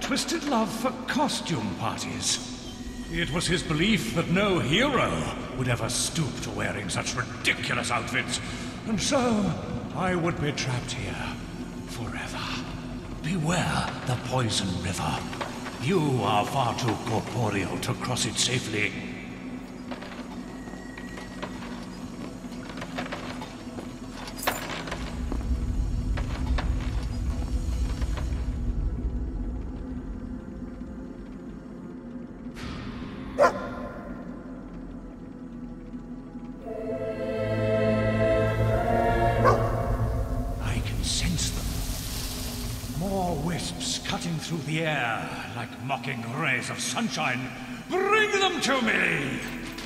twisted love for costume parties. It was his belief that no hero would ever stoop to wearing such ridiculous outfits, and so I would be trapped here forever. Beware the poison river. You are far too corporeal to cross it safely. Through the air, like mocking rays of sunshine. Bring them to me!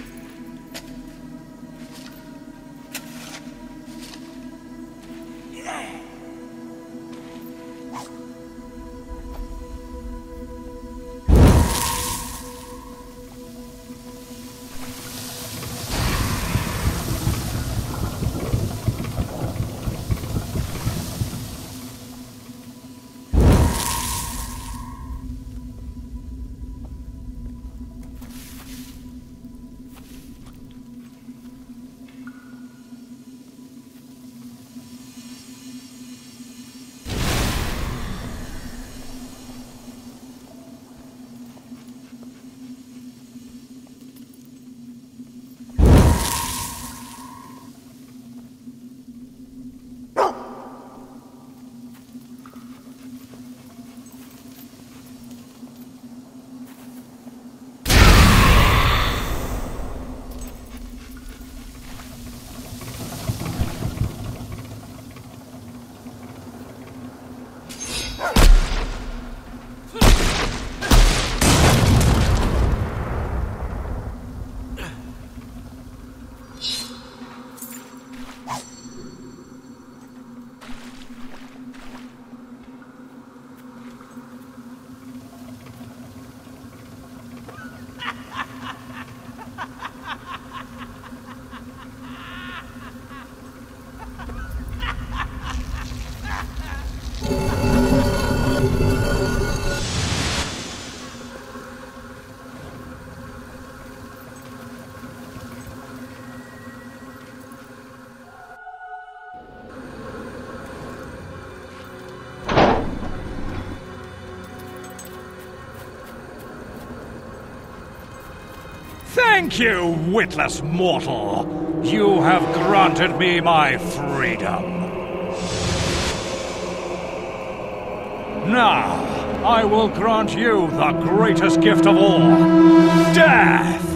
Thank you, witless mortal! You have granted me my freedom. Now, I will grant you the greatest gift of all, death!